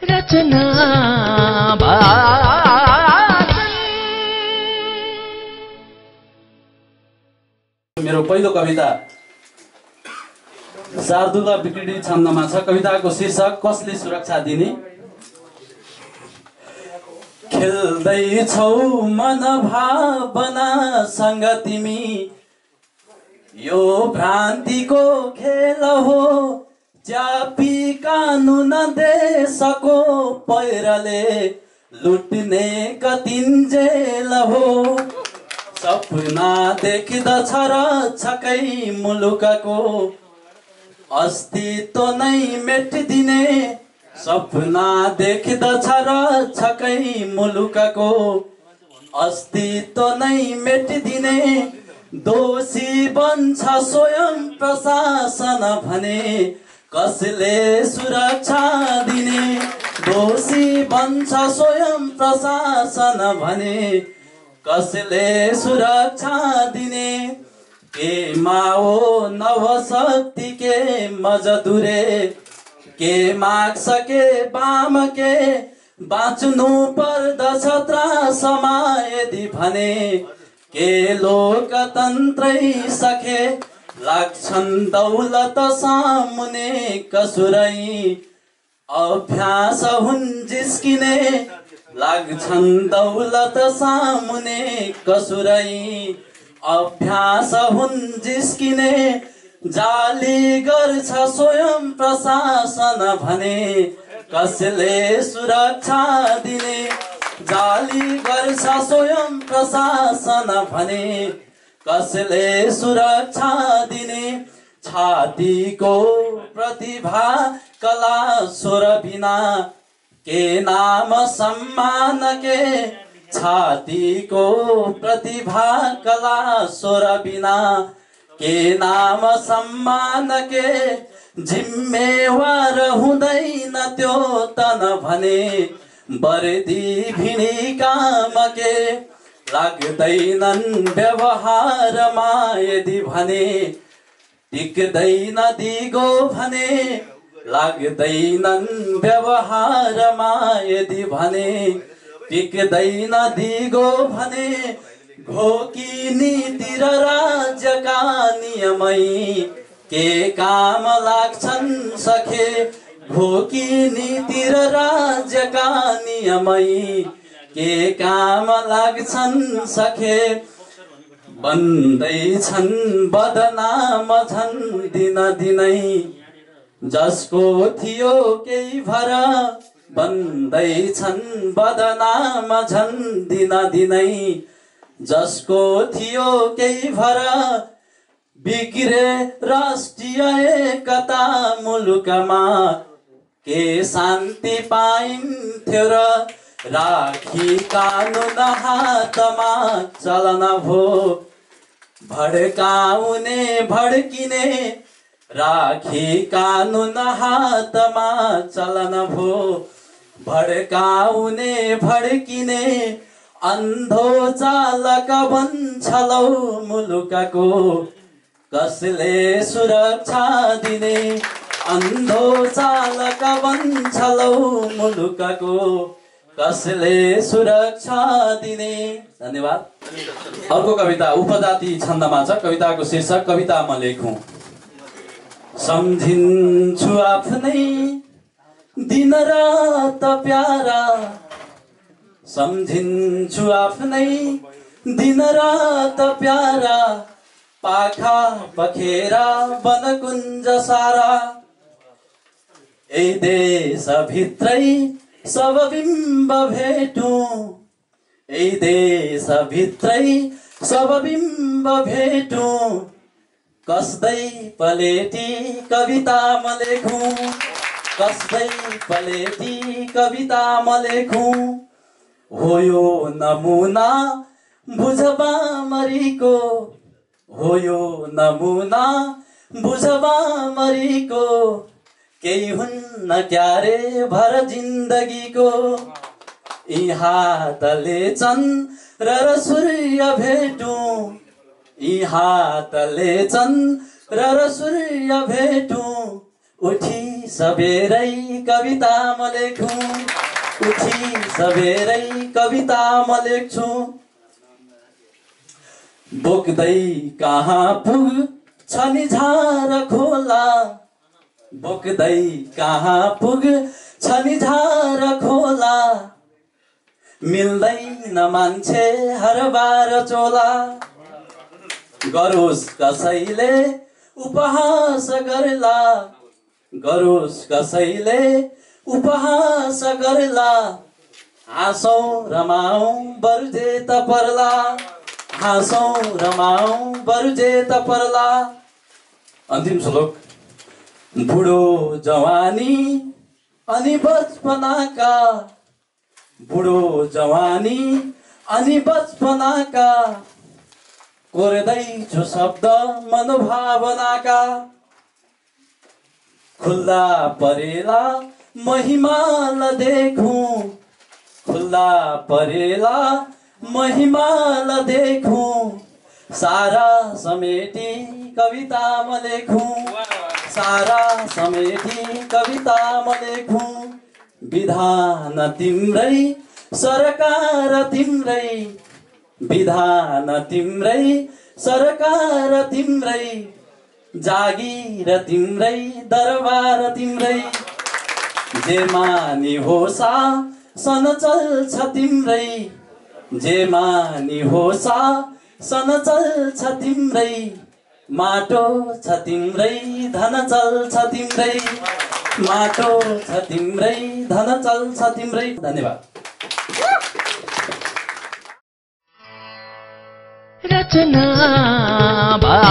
रचना मेरो पहिलो कविता शार्दुला विकृति छन्दमा छ। कविताको शीर्षक कसले सुरक्षा दिने। खेल्दैछौ मनभावनासँग तिमी, यो भ्रान्तिको खेल हो। च्यापी कानुन देशको पैरले लुट्ने कतिन्जेल हो। सपना देख्दछ र छकै मुलुकको अस्तित्व नै मेटिदिने। सपना देख्दछ र छकै मुलुकको अस्तित्व नै मेटिदिने। दोषी बन्छ स्वयं प्रशासन भने कसले सुरक्षा दिने। दोषी बन्छ स्वयं प्रशासन भने कसले सुरक्षा दिने। के माओ नवशक्ति के मजदुरे, के माग्छ के बाम के बाँच्नु पर्दछ त्रासमा यदि भने। के लोकतन्त्रै सखे लाग्छन् दौलत सामुने कसुरै। अभ्यास हुन् जिस्किने लाग्छन् दौलत सामुने कसुरै। अभ्यास हुन् जिस्किने जाली गर्छ स्वयं प्रशासन भने कसले सुरक्षा दिने। जाली गर्छ स्वयं प्रशासन भने कसले सुरक्षा दिने। छातीको प्रतिभा कला स्वर बिना के नाम सम्मान के। छातीको प्रतिभा कला स्वर बिना के नाम सम्मान के। जिम्मेवार हुँदैन त्यो तन भने वर्दी भिडी काम के। लाग्दैनन् व्यवहारमा यदि भने टिक्दैन दिगो भने। लाग्दैनन् व्यवहारमा यदि भने टिक्दैन दिगो भने। घोकी नीति र राज्यका नियमै के काम लाग्छन् सखे। घोकी नीति र राज्यका नियमै के काम लाग्छन् सखे। बन्दैछन् बदनाम झन् दिन दिनै जसको थियो केही भर। बन्दैछन् बदनाम झन् दिन दिनै जसको थियो केही भर। बिग्रे राष्ट्रिय एकता मुलुकमा के शान्ति पाइन्थ्यो र। राखी कानुन हातमा चलन भो भड्काउने भड्किने। राखी कानुन हातमा चलन भो भड्काउने भड्किने। अन्धो चालक बन्छलौ मुलुकको कसले सुरक्षा दिने। अन्धो चालक बन्छलौ मुलुकको कसले सुरक्षा दिने। धन्यवाद। अर्को कविता उपजाति छन्दमा छ। कविताको शीर्षक कविता म लेखौं। सम्झिन्छु आफ्नै दिन रात प्यारा। सम्झिन्छु आफ्नै दिन रात प्यारा। पाखा पखेरा वनकुञ्ज सारा। यही देशभित्रै सब बिम्ब भेटौँ। यही देशभित्रै सब बिम्ब भेटौँ। कसदै पलेटी कविता म लेखौँ। कसदै पलेटी कविता म लेखौँ। हो यो नमुना बुझबा मरीको। हो यो नमुना बुझबा मरीको। केही हुन्न क्यारे भर जिन्दगीको। यी हातले चन्द्र र सूर्य भेटौँ। यी हातले चन्द्र र सूर्य भेटौँ। उठी सबेरै कविता म लेख्छु उठी सबेरै कविता म लेख्छु बोक्दै कहाँ पुग छ नि झार खोला बोक्दै कहाँ पुग छ नि झार खोला मिल्दैन मान्छे हरबार चोला गरोस् कसैले उपहास गर्ला गरोस् कसैले उपहास गर्ला हाँसौँ रमाउँ बरु जे त पर्ला हाँसौँ रमाउँ बरु जे त पर्ला। अन्तिम श्लोक बुढो जवानी अनि बचपनाका बुढो जवानी अनि बचपनाका कोर्दैछु शब्द मनोभावनाका खुल्ला परेला महिमाल देखूं खुल्ला परेला महिमाल देखूं सारा समेटी कविता म लेखूं सारा समेटी कविता म लेखूं विधान तिम्रै सरकार तिम्रै विधान तिम्रै सरकार तिम्रै जागिर तिम्रै दरबार तिम्रै जे मानी होसा सन चल्छ तिम्रै जे मानी होसा सन चल्छ तिम्रै माटो छ तिम्रै धन चल्छ तिम्रै माटो छ तिम्रै धन चल्छ तिम्रै। धन्यवाद। रचना